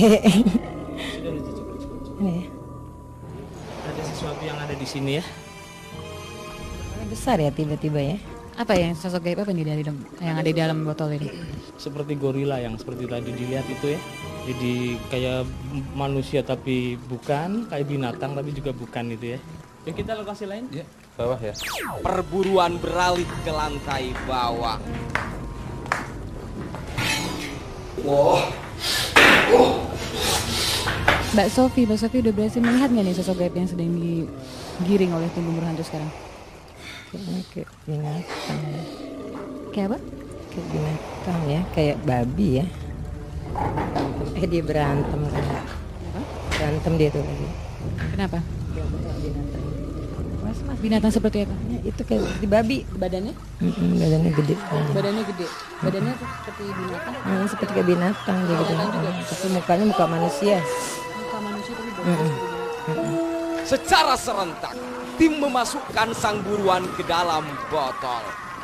Sudah cukup. Ini ya. Ada sesuatu yang ada di sini ya. Besar ya tiba-tiba ya. Apa ya sosok gaib apa nih yang ada di dalam botol ini? Seperti gorila yang seperti tadi dilihat itu ya. Jadi kayak manusia tapi bukan, kayak binatang tapi juga bukan itu ya. Yuk kita lokasi lain. Ya, bawah ya. Perburuan beralih ke lantai bawah. Mbak Sofi udah berhasil melihat nggak nih sosok gaib yang sedang digiring oleh tim bumbur hantu sekarang? Kayaknya kayak binatang ya. Kayak apa? Kayak binatang ya, kayak babi ya. Dia berantem kan. Berantem dia tuh lagi. Kenapa? Binatang. Mas, Binatang seperti apa? ya, itu kayak seperti babi. Badannya? Badannya gede. Badannya gede. Badannya seperti binatang. Seperti kayak binatang dia gitu. Tapi mukanya muka manusia. Muka manusia tapi badannya Secara serentak, tim memasukkan sang buruan ke dalam botol.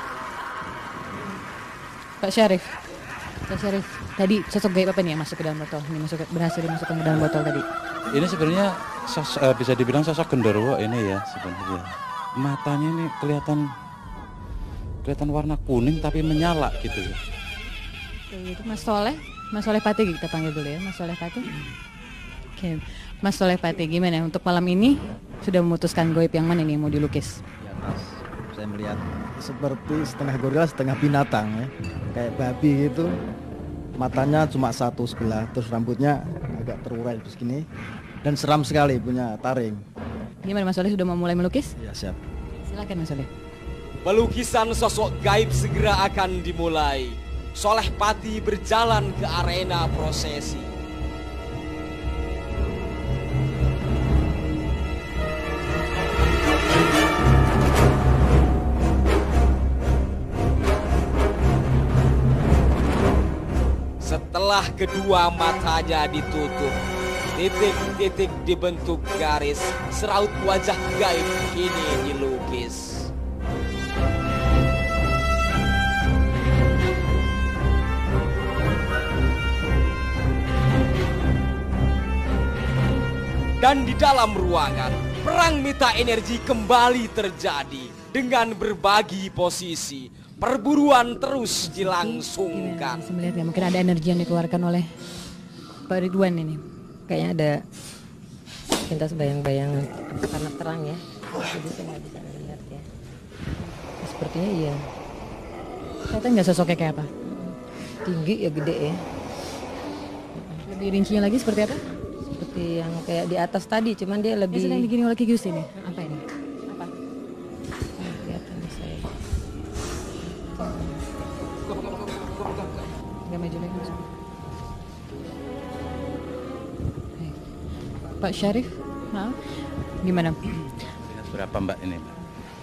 Pak Syarif, tadi sosok gaib apa nih yang masuk ke dalam botol? Ini berhasil dimasukkan ke dalam botol tadi. Ini sebenarnya bisa dibilang sosok genderuwo ini ya sebenarnya. Matanya ini kelihatan warna kuning tapi menyala gitu ya. Itu Mas Soleh Pati kita panggil dulu ya, Mas Soleh Pati. Oke, Mas Soleh Pati gimana untuk malam ini sudah memutuskan gaib yang mana nih yang mau dilukis? Di atas saya melihat seperti setengah gorila setengah binatang ya, kayak babi gitu. Matanya cuma satu sebelah, terus rambutnya agak terurai begini dan seram sekali, punya taring. Gimana Mas Soleh sudah mau mulai melukis? Ya siap. Silakan Mas Soleh. Pelukisan sosok gaib segera akan dimulai. Soleh Pati berjalan ke arena prosesi. Setelah kedua matanya ditutup, titik-titik dibentuk garis, seraut wajah gaib kini dilukis. Dan di dalam ruangan, perang mita energi kembali terjadi dengan berbagi posisi. Perburuan terus dilangsungkan. Bisa melihat ya, mungkin ada energi yang dikeluarkan oleh Pak Ridwan ini. Kayaknya ada pintas bayang-bayangan karena terang ya. Jadi saya nggak bisa melihat ya. Sepertinya iya. Kelihatan nggak sosoknya kayak apa? Tinggi ya, gede ya. Lebih rincinya lagi seperti apa? Seperti yang kayak di atas tadi, cuman dia Yang lebih sedang digiring oleh Ki Gusti ini. Apa ini? Apa? kelihatan saya. Nggak maju lagi Mas. Baik. Pak Syarif, maaf. Gimana? Lihat berapa Mbak ini Mbak?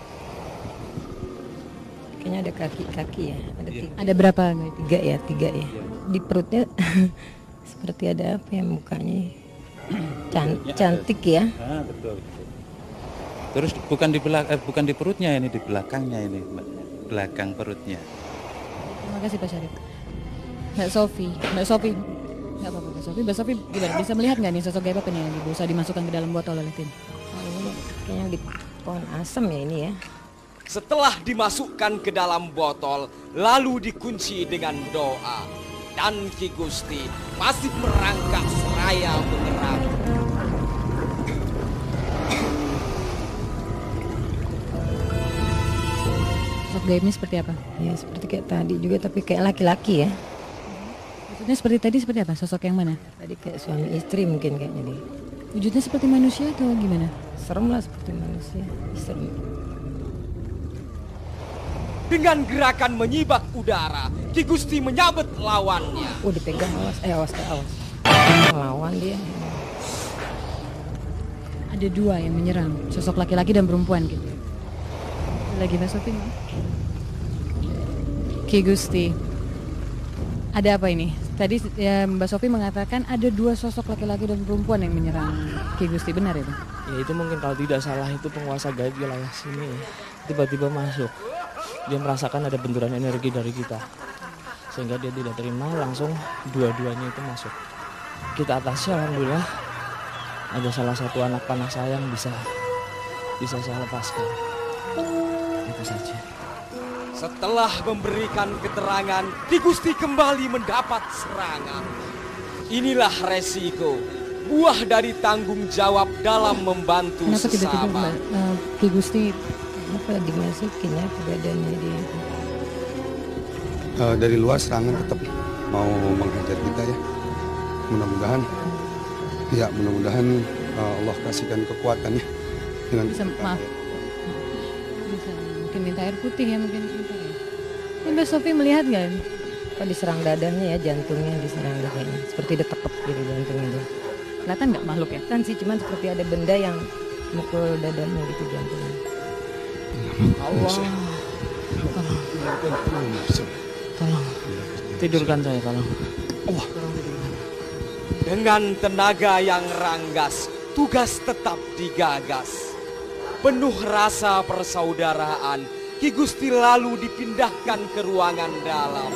Kayaknya ada kaki-kaki ya. Ada tiga. Ada berapa? Tiga ya. Di perutnya seperti ada apa ya mukanya. Cantik ya. Betul. Terus bukan di perutnya ini, di belakangnya ini Mbak. Belakang perutnya. Terima kasih Pak Syarif. Mbak Sofi, nggak apa-apa Mbak Sofi gimana? Bisa melihat nggak nih sosok gaib apa nih yang bisa dimasukkan ke dalam botol oleh tim? Ini kayaknya di pohon asam ya ini ya. Setelah dimasukkan ke dalam botol, lalu dikunci dengan doa. Dan Ki Gusti masih merangkak seraya menyerang. Sosok gaib ini seperti apa? Ya seperti kayak tadi juga tapi kayak laki-laki ya. Maksudnya seperti tadi seperti apa? Sosok yang mana? Tadi kayak suami istri mungkin kayaknya deh. Wujudnya seperti manusia atau gimana? Serem lah seperti manusia. Serem. Dengan gerakan menyibak udara, Ki Gusti menyabet lawannya. Dipegang awas. Lawan dia. Ada dua yang menyerang, sosok laki-laki dan perempuan gitu. Lagi Mbak Sofi nih. Ki Gusti, ada apa ini? Tadi ya, Mbak Sofi mengatakan ada dua sosok laki-laki dan perempuan yang menyerang Ki Gusti, benar itu? Ya itu mungkin kalau tidak salah itu penguasa gaib wilayah sini ya. Tiba-tiba masuk. Dia merasakan ada benturan energi dari kita. Sehingga dia tidak terima, langsung dua-duanya itu masuk. kita atasi, alhamdulillah. Ada salah satu anak panah saya yang bisa saya lepaskan. Itu saja. Setelah memberikan keterangan, Ki Gusti kembali mendapat serangan. Inilah resiko, buah dari tanggung jawab dalam membantu Kenapa tiba-tiba sesama. Ki Gusti Apa dimasukin ya ke badannya dia? Dari luar serangan tetap mau menghajar kita ya. Mudah-mudahan Allah kasihkan kekuatan ya dengan bisa maaf bisa mungkin minta air putih ya mungkin sebentar ya. Ini Mbak Sofi melihat nggak? Apa diserang dadanya ya, jantungnya diserang dadanya. Seperti detekep gitu jantungnya dia. Kelihatan nggak makhluk ya? Kan sih cuman seperti ada benda yang mukul dadanya gitu jantungnya. Allah. Tolong. Tidurkan saya, tolong. Dengan tenaga yang ranggas, tugas tetap digagas. Penuh rasa persaudaraan, Ki Gusti lalu dipindahkan ke ruangan dalam.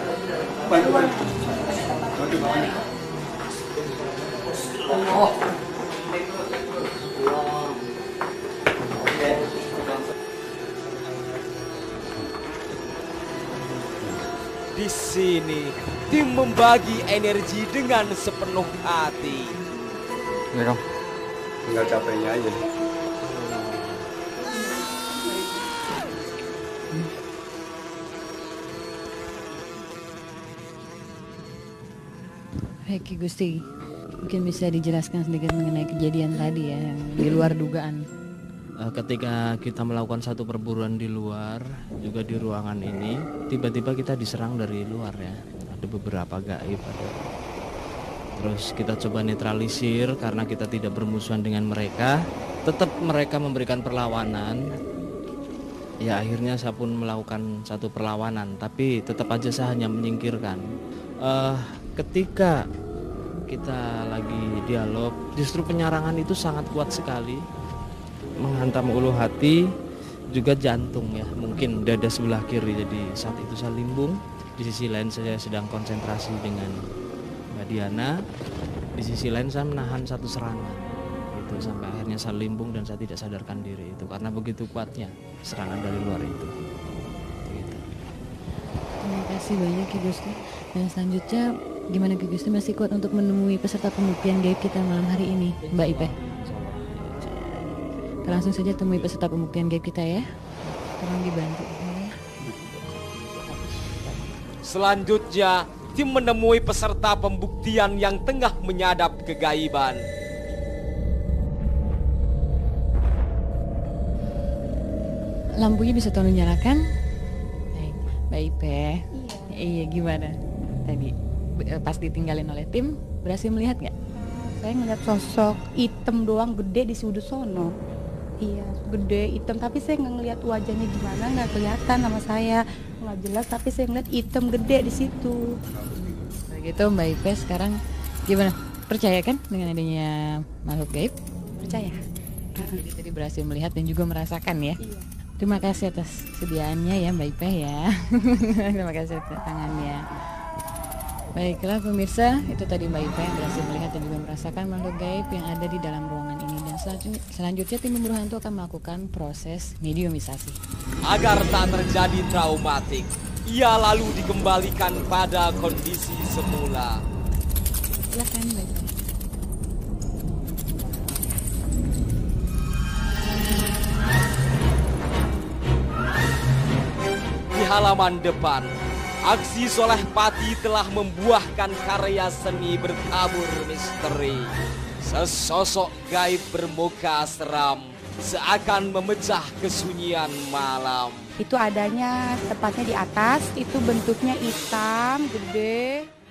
Di sini, tim membagi energi dengan sepenuh hati. tinggal capeknya aja. Baik Ki Gusti, mungkin bisa dijelaskan sedikit mengenai kejadian tadi ya yang di luar dugaan. Ketika kita melakukan satu perburuan di luar, juga di ruangan ini, tiba-tiba kita diserang dari luar ya. Ada beberapa gaib, ada. Terus kita coba netralisir karena kita tidak bermusuhan dengan mereka. Tetap mereka memberikan perlawanan. Ya akhirnya saya pun melakukan satu perlawanan, tapi tetap aja saya hanya menyingkirkan. Ketika kita lagi dialog, justru penyerangan itu sangat kuat sekali. Menghantam ulu hati, juga jantung ya, mungkin dada sebelah kiri. Jadi saat itu saya limbung, di sisi lain saya sedang konsentrasi dengan Mbak Diana, di sisi lain saya menahan satu serangan itu, sampai akhirnya saya limbung dan saya tidak sadarkan diri itu karena begitu kuatnya serangan dari luar itu. Gitu. Terima kasih banyak Ki Gusti. Dan selanjutnya gimana Ki Gusti, masih kuat untuk menemui peserta pembuktian gaib kita malam hari ini, Mbak Ipe? Kita langsung saja temui peserta pembuktian gaib kita ya. Tolong dibantu. Selanjutnya, tim menemui peserta pembuktian yang tengah menyadap kegaiban. Lampunya bisa tolong nyalakan? Baik, Mbak Ipe. Iya, gimana? Tadi pas ditinggalin oleh tim, berhasil melihat nggak? Saya ngeliat sosok hitam doang gede di sudut sono. Iya, gede hitam, tapi saya nggak ngeliat wajahnya gimana, nggak kelihatan sama saya, nggak jelas. Tapi saya ngeliat hitam gede di situ. Begitu Mbak Ipe, sekarang gimana? Percaya kan dengan adanya makhluk gaib? Percaya? Jadi tadi berhasil melihat dan juga merasakan ya. Iya. Terima kasih atas sediaannya ya Mbak Ipe ya. Terima kasih atas tangannya. Baiklah pemirsa, itu tadi Mbak Ipe yang berhasil melihat dan juga merasakan makhluk gaib yang ada di dalam ruangan ini. Dan selanjutnya tim pemburu hantu akan melakukan proses mediumisasi. Agar tak terjadi traumatik, ia lalu dikembalikan pada kondisi semula. Silakan Mbak Ipe. Di halaman depan, aksi Soleh Pati telah membuahkan karya seni bertabur misteri. Sesosok gaib bermuka seram seakan memecah kesunyian malam. Itu adanya tepatnya di atas, itu bentuknya hitam, gede.